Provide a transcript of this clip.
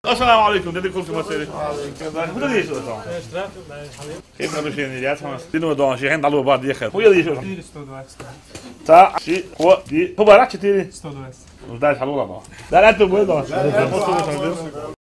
السلام عليكم، dit komt maar zeggen. Hoe dat is dat dan? Geen machine, ja, van die doen we dan, je geen dallo bar die gaat. Hoe je is dat? تا شي هو دي هو راح تشتري 100 وده حلوه بقى ده لا انت بيضه